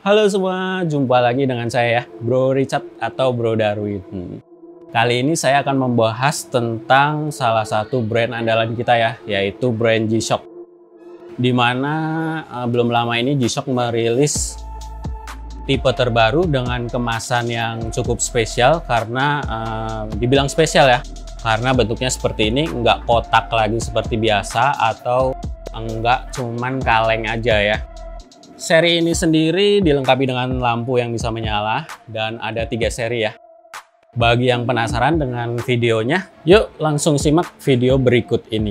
Halo semua, jumpa lagi dengan saya ya, Bro Richard atau Bro Darwin. Kali ini saya akan membahas tentang salah satu brand andalan kita ya, yaitu brand G-Shock. Dimana belum lama ini G-Shock merilis tipe terbaru dengan kemasan yang cukup spesial karena dibilang spesial ya, karena bentuknya seperti ini, nggak kotak lagi seperti biasa atau enggak cuman kaleng aja ya. Seri ini sendiri dilengkapi dengan lampu yang bisa menyala dan ada 3 seri ya. Bagi yang penasaran dengan videonya, yuk langsung simak video berikut ini.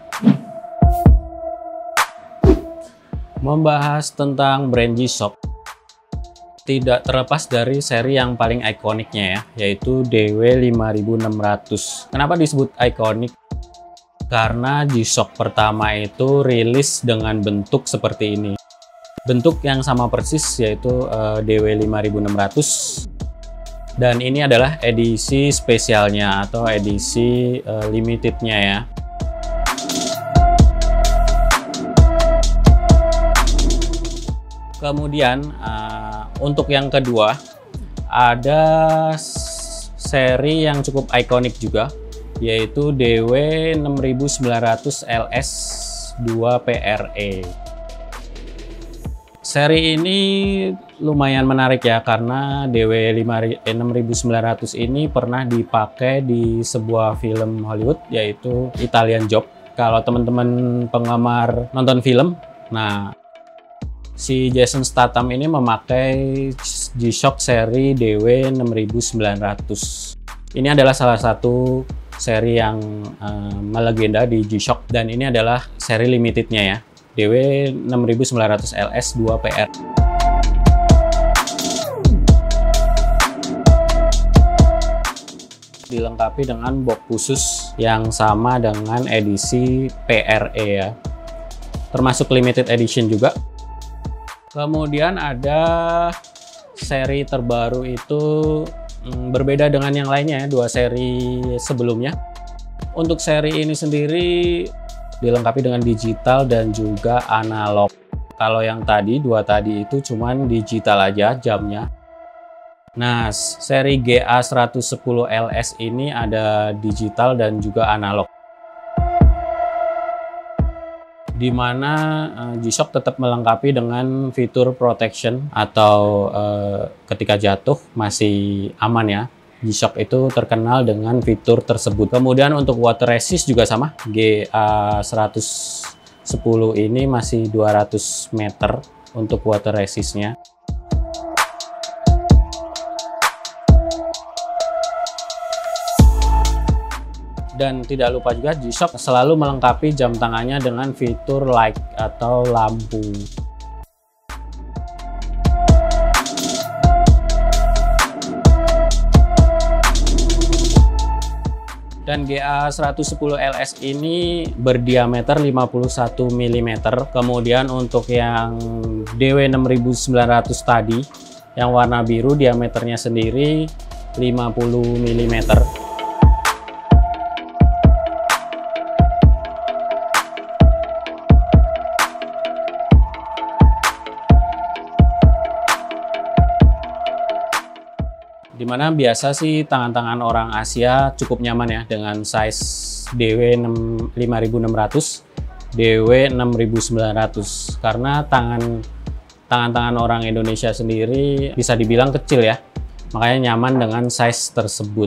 Membahas tentang brand G-Shock, tidak terlepas dari seri yang paling ikoniknya ya, yaitu DW5600. Kenapa disebut ikonik? Karena G-Shock pertama itu rilis dengan bentuk seperti ini. Bentuk yang sama persis yaitu DW5600. Dan ini adalah edisi spesialnya atau edisi limitednya ya. Kemudian untuk yang kedua ada seri yang cukup ikonik juga, yaitu DW6900 LS 2PRE. Seri ini lumayan menarik ya, karena DW6900 ini pernah dipakai di sebuah film Hollywood, yaitu Italian Job. Kalau teman-teman penggemar nonton film, nah si Jason Statham ini memakai G-Shock seri DW6900. Ini adalah salah satu seri yang melegenda di G-Shock, dan ini adalah seri limitednya ya, DW6900 LS 2PR. Dilengkapi dengan box khusus yang sama dengan edisi PRE ya, termasuk limited edition juga. Kemudian ada seri terbaru itu berbeda dengan yang lainnya ya, 2 seri sebelumnya. Untuk seri ini sendiri dilengkapi dengan digital dan juga analog. Kalau yang tadi, 2 tadi itu cuman digital aja jamnya. Nah, seri GA110 LS ini ada digital dan juga analog. Di mana G-Shock tetap melengkapi dengan fitur protection atau ketika jatuh masih aman ya. G-Shock itu terkenal dengan fitur tersebut. Kemudian untuk water resist juga sama, GA110 ini masih 200 meter untuk water resistnya. Dan tidak lupa juga G-Shock selalu melengkapi jam tangannya dengan fitur light atau lampu. Dan GA110 LS ini berdiameter 51 mm. Kemudian untuk yang DW6900 tadi yang warna biru, diameternya sendiri 50 mm. Dimana biasa sih tangan-tangan orang Asia cukup nyaman ya dengan size DW5600, DW6900, karena tangan-tangan orang Indonesia sendiri bisa dibilang kecil ya, makanya nyaman dengan size tersebut.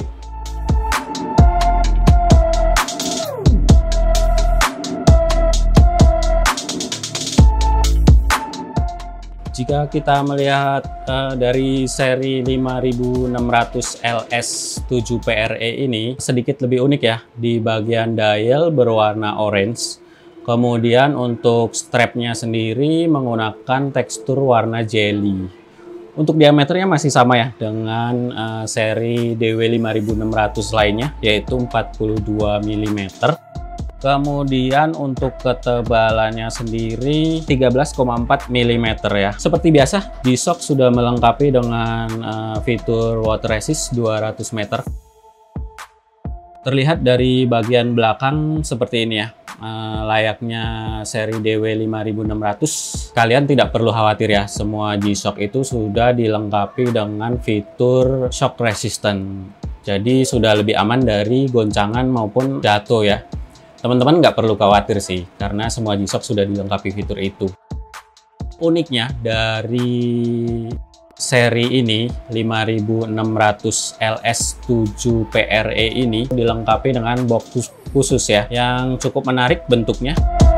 Jika kita melihat dari seri 5600 LS 7PRE ini sedikit lebih unik ya, di bagian dial berwarna orange. Kemudian untuk strapnya sendiri menggunakan tekstur warna jelly. Untuk diameternya masih sama ya dengan seri DW5600 lainnya, yaitu 42 mm. Kemudian untuk ketebalannya sendiri 13,4 mm ya. Seperti biasa, G-Shock sudah melengkapi dengan fitur water resist 200 meter. Terlihat dari bagian belakang seperti ini ya. layaknya seri DW5600, kalian tidak perlu khawatir ya, semua G-Shock itu sudah dilengkapi dengan fitur shock resistant. Jadi sudah lebih aman dari goncangan maupun jatuh ya. Teman-teman nggak perlu khawatir sih, karena semua G-Shock sudah dilengkapi fitur itu. Uniknya dari seri ini 5600 LS7 PRE ini dilengkapi dengan box khusus ya, yang cukup menarik bentuknya.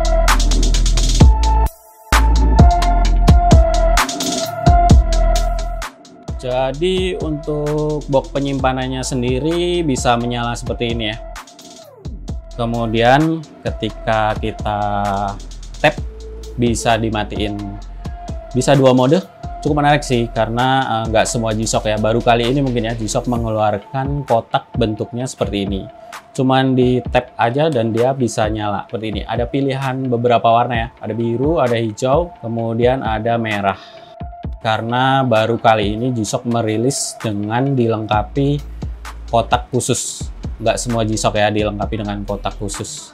Jadi untuk box penyimpanannya sendiri bisa menyala seperti ini ya. Kemudian ketika kita tap bisa dimatiin, bisa 2 mode. Cukup menarik sih, karena nggak semua G-Shock ya, baru kali ini mungkin ya G-Shock mengeluarkan kotak bentuknya seperti ini. Cuman di tap aja dan dia bisa nyala seperti ini. Ada pilihan beberapa warna ya, ada biru, ada hijau, kemudian ada merah. Karena baru kali ini G-Shock merilis dengan dilengkapi kotak khusus. Nggak semua G-Shock ya dilengkapi dengan kotak khusus.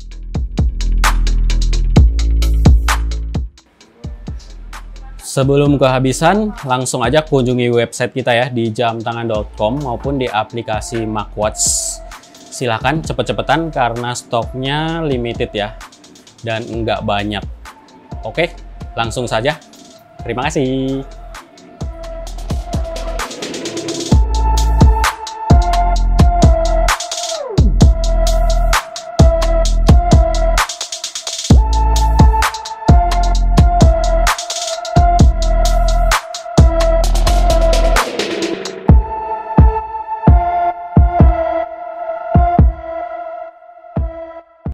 Sebelum kehabisan, langsung aja kunjungi website kita ya di jamtangan.com maupun di aplikasi MagWatch. Silahkan cepet-cepetan karena stoknya limited ya, dan nggak banyak. Oke, langsung saja. Terima kasih.